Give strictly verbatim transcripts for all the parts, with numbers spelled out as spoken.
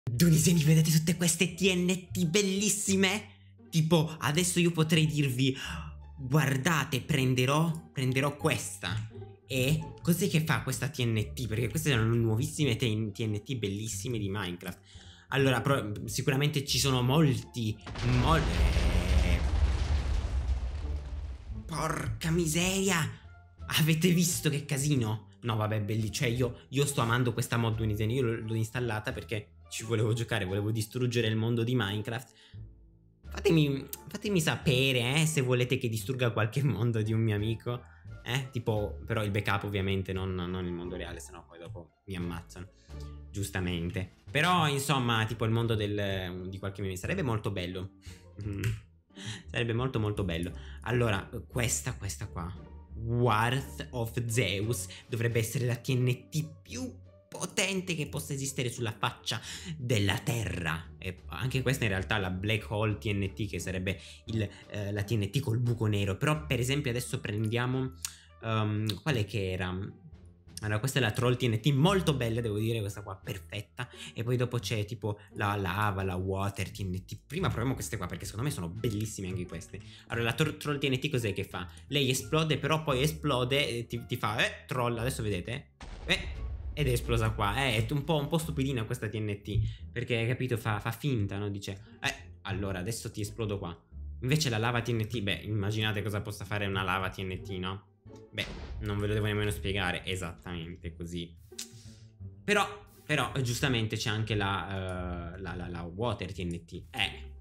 Duniseni, vedete tutte queste T N T bellissime? Tipo, adesso io potrei dirvi: guardate, prenderò, prenderò questa. E cos'è che fa questa T N T? Perché queste sono nuovissime T N T bellissime di Minecraft. Allora, sicuramente ci sono molti, molti... Porca miseria! Avete visto che casino? No, vabbè, belli, cioè io, io sto amando questa mod Duniseni. Io l'ho installata perché ci volevo giocare, volevo distruggere il mondo di Minecraft. Fatemi, fatemi sapere, eh, se volete che distrugga qualche mondo di un mio amico. Eh, tipo, però il backup ovviamente, non, non il mondo reale, sennò poi dopo mi ammazzano. Giustamente. Però, insomma, tipo il mondo del, di qualche mio amico sarebbe molto bello. Sarebbe molto molto bello. Allora, questa, questa qua, Wrath of Zeus, dovrebbe essere la T N T più potente che possa esistere sulla faccia della terra. E anche questa in realtà la Black Hole T N T, che sarebbe il, eh, la T N T col buco nero. Però per esempio adesso prendiamo um, quale che era? Allora, questa è la Troll T N T, molto bella, devo dire, questa qua, perfetta. E poi dopo c'è tipo la lava, la Water T N T. Prima proviamo queste qua, perché secondo me sono bellissime anche queste. Allora, la Troll T N T cos'è che fa? Lei esplode, però poi esplode e ti, ti fa, eh, troll, adesso vedete? Eh, ed è esplosa qua. Eh, è un po', un po' stupidina questa T N T, perché, capito, fa, fa finta, no? Dice, eh, allora, adesso ti esplodo qua. Invece la lava T N T, beh, immaginate cosa possa fare una lava T N T, no? Beh, non ve lo devo nemmeno spiegare, esattamente così. Però, però, giustamente c'è anche la, uh, la, la, la Water T N T. Eh.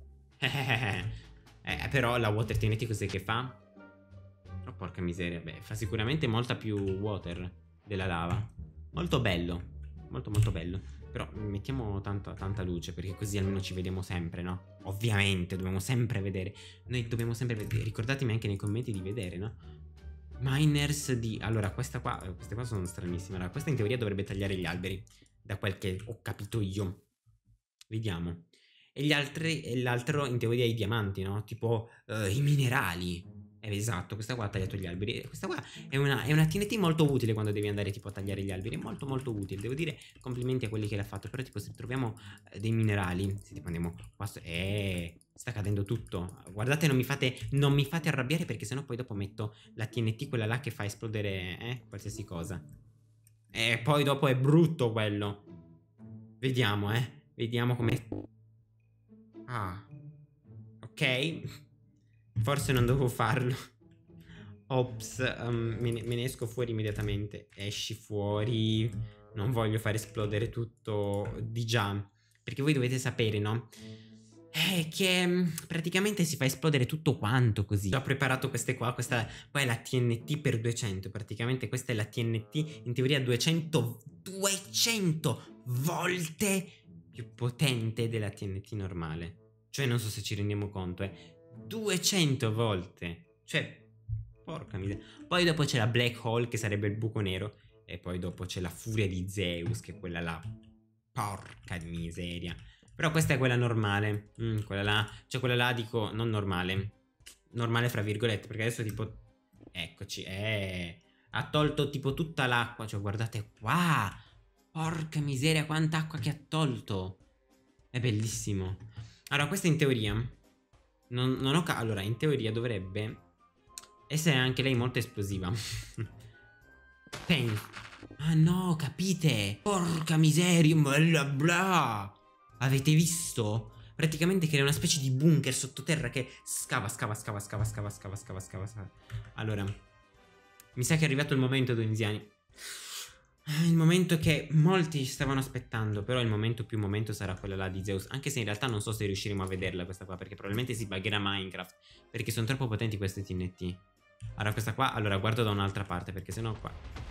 eh, però la Water T N T cos'è che fa? Oh, porca miseria. Beh, fa sicuramente molta più water della lava. Molto bello. Molto molto bello. Però mettiamo tanta, tanta luce, perché così almeno ci vediamo sempre, no? Ovviamente, dobbiamo sempre vedere. Noi dobbiamo sempre vedere. Ricordatemi anche nei commenti di vedere, no? Miners di... Allora, questa qua... Queste qua sono stranissime. Allora, questa in teoria dovrebbe tagliare gli alberi, da quel che ho capito io. Vediamo. E gli altri... E l'altro in teoria i diamanti, no? Tipo uh, i minerali. Eh, esatto, questa qua ha tagliato gli alberi. Questa qua è una, è una T N T molto utile quando devi andare tipo a tagliare gli alberi. È molto molto utile. Devo dire complimenti a quelli che l'ha fatto. Però tipo se troviamo uh, dei minerali, se tipo andiamo qua... Eh... Sta cadendo tutto. Guardate, non mi fate, non mi fate arrabbiare, perché sennò poi dopo metto la T N T, quella là che fa esplodere, eh, qualsiasi cosa. E poi dopo è brutto quello. Vediamo, eh. Vediamo come... Ah. Ok. Forse non dovevo farlo. Ops, um, me, ne, me ne esco fuori immediatamente. Esci fuori. Non voglio far esplodere tutto di già. Perché voi dovete sapere, no? Eh, che praticamente si fa esplodere tutto quanto così. Ho preparato queste qua. Questa qua è la T N T per duecento. Praticamente questa è la T N T in teoria duecento duecento volte più potente della T N T normale. Cioè non so se ci rendiamo conto, eh. duecento volte. Cioè, porca miseria. Poi dopo c'è la Black Hole, che sarebbe il buco nero. E poi dopo c'è la furia di Zeus, che è quella là. Porca miseria. Però questa è quella normale. mm, Quella là. Cioè quella là dico non normale. Normale fra virgolette. Perché adesso tipo... Eccoci. Eh, ha tolto tipo tutta l'acqua. Cioè guardate qua. Porca miseria, quanta acqua che ha tolto. È bellissimo. Allora questa in teoria Non, non ho... Allora in teoria dovrebbe essere anche lei molto esplosiva. Penso. Ah no, capite? Porca miseria. Bla bla. Avete visto? Praticamente crea una specie di bunker sottoterra che scava, scava, scava, scava, scava, scava, scava, scava, scava. Allora, mi sa che è arrivato il momento, dunisiani. Il momento che molti stavano aspettando. Però il momento più momento sarà quella là di Zeus. Anche se in realtà non so se riusciremo a vederla questa qua, perché probabilmente si buggerà Minecraft, perché sono troppo potenti queste T N T. Allora questa qua, allora guardo da un'altra parte, perché sennò qua...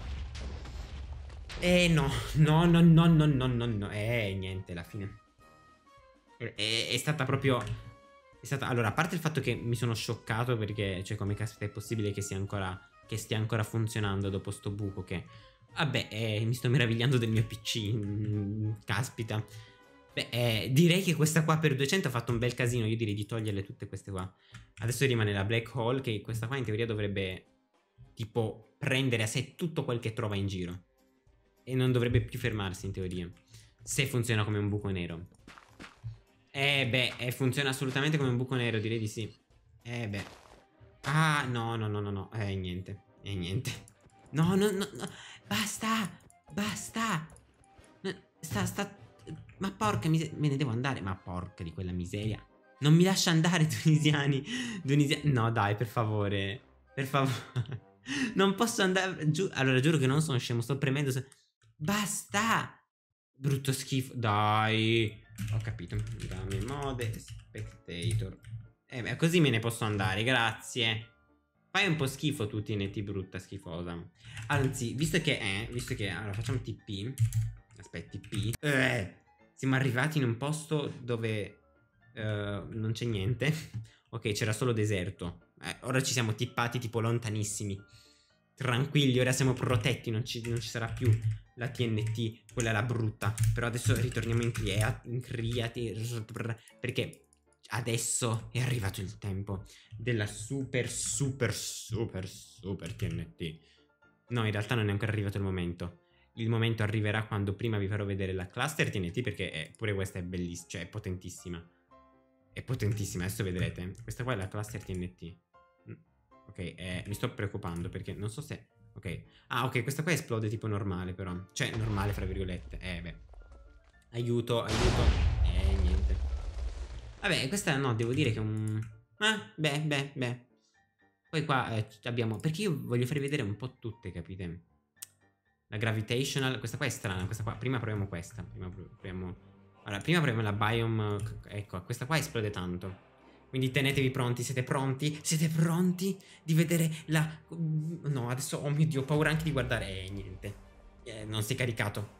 Eh no, no, no, no, no, no, no, no. Eh, niente, la fine è, è, è stata proprio... È stata... Allora, a parte il fatto che mi sono scioccato, perché, cioè, come caspita è possibile che sia ancora... Che stia ancora funzionando dopo sto buco che... Vabbè, eh, mi sto meravigliando del mio P C. mm, Caspita. Beh, eh, direi che questa qua per duecento ha fatto un bel casino. Io direi di toglierle tutte queste qua. Adesso rimane la Black Hole, che questa qua in teoria dovrebbe tipo prendere a sé tutto quel che trova in giro. E non dovrebbe più fermarsi in teoria. Se funziona come un buco nero. Eh beh, eh, funziona assolutamente come un buco nero, direi di sì. Eh beh. Ah, no, no, no, no, no. Eh, niente. Eh, niente. No, no, no, no. Basta. Basta. No, sta, sta. Ma porca miseria. Me ne devo andare. Ma porca di quella miseria. Non mi lascia andare, tunisiani. Tunisiani. No, dai, per favore. Per favore. Non posso andare giù. Allora, giuro che non sono scemo. Sto premendo. Basta. Brutto schifo. Dai. Ho capito. Dammi mode. Spectator. Eh beh, così me ne posso andare. Grazie. Fai un po' schifo tu, T N T brutta schifosa. Anzi, visto che è. Visto che. Allora, facciamo T P. Aspetta, T P. Eh. Siamo arrivati in un posto dove. Uh, non c'è niente. Ok, c'era solo deserto. Eh, ora ci siamo tippati tipo lontanissimi. Tranquilli, ora siamo protetti. Non ci, non ci sarà più la T N T, quella la brutta. Però adesso ritorniamo in, crea in creative. Perché adesso è arrivato il tempo della super super super super T N T. No, in realtà non è ancora arrivato il momento. Il momento arriverà quando prima vi farò vedere la cluster T N T, perché è, pure questa è bellissima, cioè è potentissima. È potentissima, adesso vedrete. Questa qua è la cluster T N T. Ok, eh, mi sto preoccupando perché non so se... Ok. Ah, ok, questa qua esplode tipo normale però. Cioè, normale fra virgolette. Eh, beh. Aiuto, aiuto. Eh, niente. Vabbè, questa no, devo dire che è un... Ah, beh, beh, beh. Poi qua eh, abbiamo... Perché io voglio farvi vedere un po' tutte, capite? La gravitational... Questa qua è strana, questa qua... Prima proviamo questa. Prima proviamo... Allora, prima proviamo la biome... Ecco, questa qua esplode tanto. Quindi tenetevi pronti, siete pronti? Siete pronti di vedere la... No, adesso, oh mio Dio, ho paura anche di guardare. Eh, niente. Eh, non si è caricato.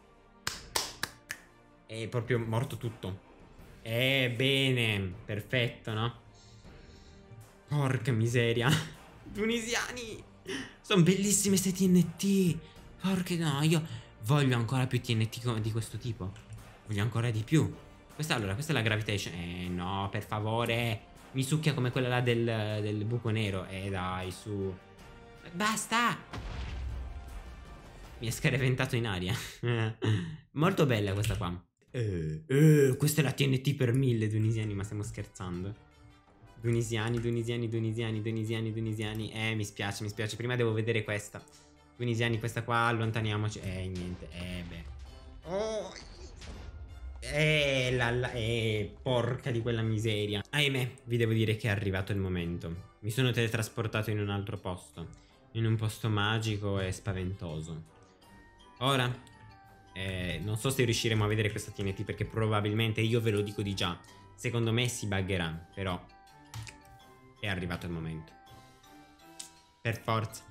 È proprio morto tutto. Eh, bene. Perfetto, no? Porca miseria. Tunisiani. Sono bellissime queste T N T. Porca no, io voglio ancora più T N T di questo tipo. Voglio ancora di più. Questa, allora, questa è la gravitation. Eh, no, per favore. Mi succhia come quella là del, del buco nero. Eh dai, su. Basta. Mi è scareventato in aria. Molto bella questa qua. eh, eh, Questa è la T N T per mille, tunisiani. Ma stiamo scherzando? Tunisiani, tunisiani, tunisiani, tunisiani, tunisiani. Eh mi spiace, mi spiace. Prima devo vedere questa. Tunisiani, questa qua, allontaniamoci. Eh niente, eh beh. Oh, Eh, la, la, eh, porca di quella miseria. Ahimè, vi devo dire che è arrivato il momento. Mi sono teletrasportato in un altro posto. In un posto magico e spaventoso. Ora, eh, non so se riusciremo a vedere questa T N T, perché probabilmente, io ve lo dico di già, secondo me si buggerà. Però è arrivato il momento. Per forza.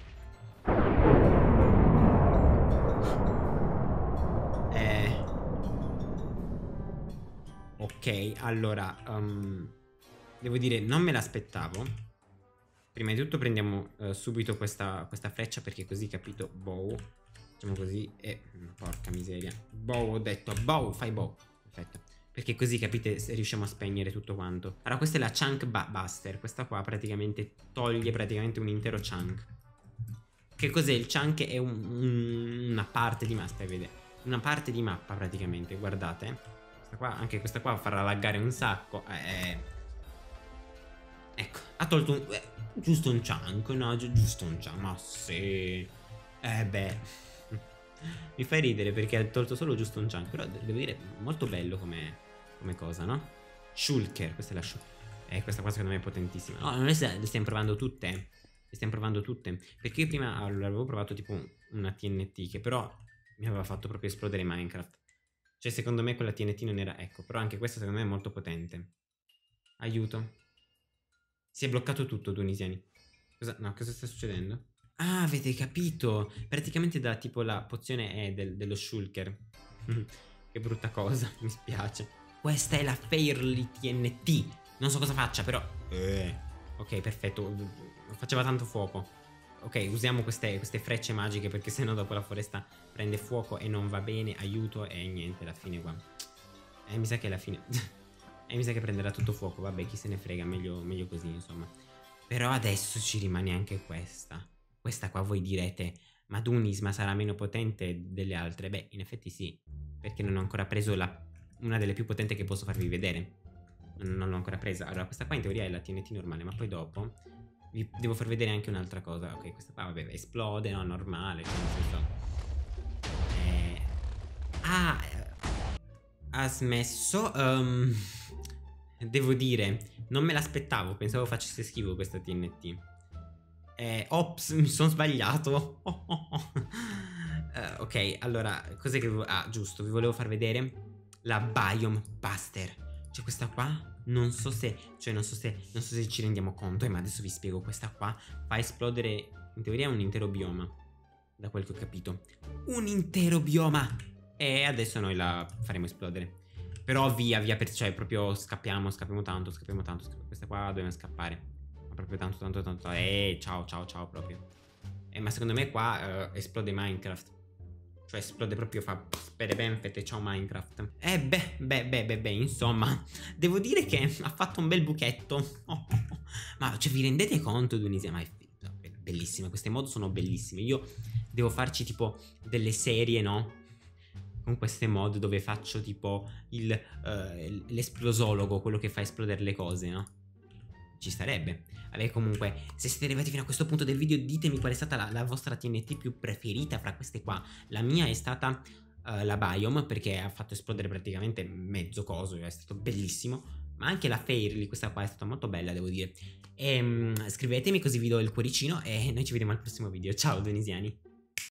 Ok, allora, um, devo dire, non me l'aspettavo. Prima di tutto prendiamo uh, subito questa, questa freccia, perché così, capito, bow. Facciamo così e... Porca miseria. Bow, ho detto, bow, fai bow. Perfetto. Perché così, capite, se riusciamo a spegnere tutto quanto. Allora, questa è la chunk buster. Questa qua praticamente toglie praticamente un intero chunk. Che cos'è? Il chunk è un, un, una parte di mappa, vede? Una parte di mappa praticamente, guardate. Qua, anche questa qua farà laggare un sacco. Eh, ecco, ha tolto un, eh, giusto un chunk, no? Gi giusto un chunk, ma sì. Eh beh, mi fai ridere perché ha tolto solo giusto un chunk. Però devo dire, molto bello come, come cosa, no? Shulker, questa è la Shulker. Eh, questa qua secondo me è potentissima. No, noi le stiamo provando tutte. Le stiamo provando tutte. Perché io prima allora, avevo provato tipo una T N T che però mi aveva fatto proprio esplodere Minecraft. Cioè, secondo me quella T N T non era... Ecco, però anche questa secondo me è molto potente. Aiuto. Si è bloccato tutto, tunisiani. Cosa... No, cosa sta succedendo? Ah, avete capito. Praticamente da tipo la pozione E del, dello Shulker. Che brutta cosa, mi spiace. Questa è la Fairly T N T. Non so cosa faccia, però... Eh. Ok, perfetto. Faceva tanto fuoco. Ok, usiamo queste, queste frecce magiche, perché sennò dopo la foresta prende fuoco e non va bene. Aiuto e niente, la fine qua. Eh, mi sa che è la fine. E mi sa che prenderà tutto fuoco. Vabbè, chi se ne frega, meglio, meglio così, insomma. Però adesso ci rimane anche questa. Questa qua voi direte, ma Dunis, ma sarà meno potente delle altre? Beh, in effetti sì. perché non ho ancora preso la, una delle più potenti che posso farvi vedere. Non, non l'ho ancora presa. Allora, questa qua in teoria è la T N T normale, ma poi dopo vi devo far vedere anche un'altra cosa. Ok, questa qua, vabbè, esplode, no? Normale, cioè, nel senso... Eh... Ah... Ha smesso. Um, devo dire, non me l'aspettavo. Pensavo facesse schifo questa T N T. Eh, ops, mi sono sbagliato. Oh, oh, oh. Uh, ok, allora, cos'è che... Ah, giusto, vi volevo far vedere la Biome Buster. Cioè questa qua, non so se... Cioè non so se... Non so se ci rendiamo conto, eh, ma adesso vi spiego. Questa qua fa esplodere, in teoria, un intero bioma. Da quel che ho capito. Un intero bioma! E adesso noi la faremo esplodere. Però via, via, per, cioè proprio scappiamo, scappiamo tanto, scappiamo tanto. Scappiamo. Questa qua dobbiamo scappare. Ma proprio tanto, tanto, tanto. Eh, ciao, ciao, ciao proprio. Eh, ma secondo me qua uh, esplode Minecraft. Cioè esplode proprio, fa spere ben fette, ciao Minecraft. Eh beh, beh, beh, beh, beh, insomma, devo dire che ha fatto un bel buchetto. Oh, oh, oh. Ma cioè vi rendete conto, Dunisia? Ma è bellissime, queste mod sono bellissime. Io devo farci tipo delle serie, no? Con queste mod dove faccio tipo il uh, l'esplosologo, quello che fa esplodere le cose, no? Ci starebbe. Vabbè, comunque, se siete arrivati fino a questo punto del video, ditemi qual è stata la, la vostra T N T più preferita fra queste qua. La mia è stata uh, la Biome, perché ha fatto esplodere praticamente mezzo coso, è stato bellissimo. Ma anche la Fairly, questa qua è stata molto bella, devo dire. E, um, scrivetemi così vi do il cuoricino e noi ci vediamo al prossimo video. Ciao, Dunisiani!